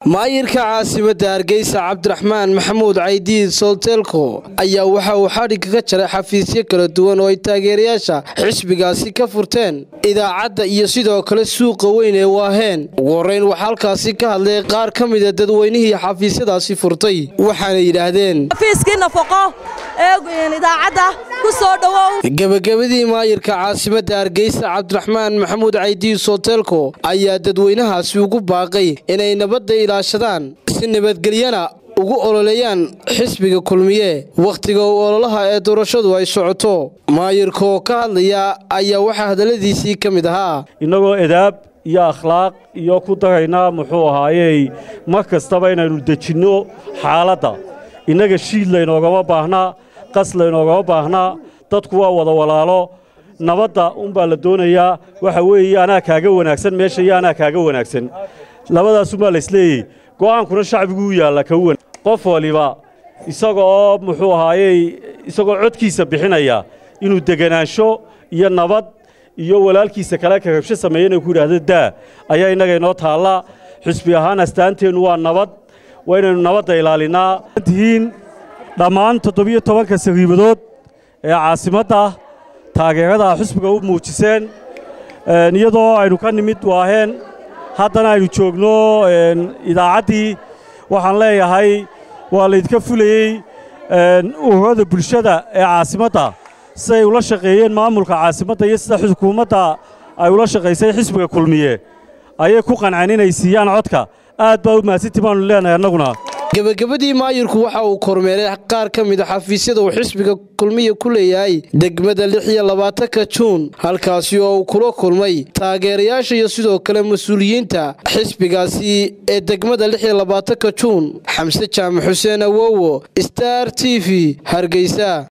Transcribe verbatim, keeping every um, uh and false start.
maayirka caasimadda Hargeysa Cabdiraxmaan Maxamuud Caydiid Soltelko ayaa waxa uu xadhig ka jaray xafiisyo kala duwan oo ay taageerayaasha xisbigaasi ka furteen idaacadda iyo sidoo kale suuqa weyn ee Waaheen. ugu horeyn waxa halkaasi ka hadlay qaar ka mid ah dadweynihii xafiisyadaasi furtay waxaana yiraahdeen xafiiskii nafaqo ee idaacadda ku soo dhawow. gabagabadii maayirka caasimadda Hargeysa Cabdiraxmaan Maxamuud Caydiid Soltelko ayaa dadweynahaasi ugu baaqay inay nabadda ilaashadaan si nabadgelyana ugu ololeeyaan xisbiga kulmiye waqtiga uu ololaha ee doorashadu ay socoto. maayirka oo ka hadlaya ayaa waxa hadaladiisii ka mid ahaa inagoo edaab iyo akhlaaq iyo ku dagayna muxuu ahaayay mar kastaba inaynu dejinno xaaladda inaga shiid laynogama baahna qas laynogama baahna dadku waa wada walaalo nabadda un baa la doonayaa waxa weeye anaa kaaga wanaagsan meesha iyo anaa kaaga wanaagsan labadaas uma la isleeyay go'aankuna shacbigu u yaala ka wan qof waliba isagoo muxuu ahaayay isagoo codkiisa bixinaya inuu deganaansho iyo nabad iyo walaalkiisa kala kabsho sameeyay ku yiraahdo daa ayaa inaga inoo taala xisbi ahaan astaanteenu waa nabad waa inaynu nabadda ilaalinaa tihiin dhammaan toddobiyo tobanka sagiibadood ee caasimadda taageerada xisbiga u muujiseen iyadoo aynu ka nimid waaheen haddana aynu joogno idaacaddii waxaan leeyahay waa laydka fulayey ururada bulshada ee caasimadda siday ula shaqeeyeen maamulka caasimadda iyo sida xukuumadda ay ula shaqaysay xisbiga kulmiye ayay ku qanceen inay siiyaan codka aad baa u mahadsantii baanu leenahay annaguna. gabagabadii maayirku waxa uu kormeeray qaar ka mid ah xafiisyada uu xisbiga kulmiye ku leeyahay degmada lix iyo labaatanka juun halkaasi oo uu kula kulmay taageerayaasha iyo sidoo kale mas'uuliyiinta xisbigaasi ee degmada lix iyo labaatanka juun. xamse jaamac xuseen awowo Star T V Hargeysa.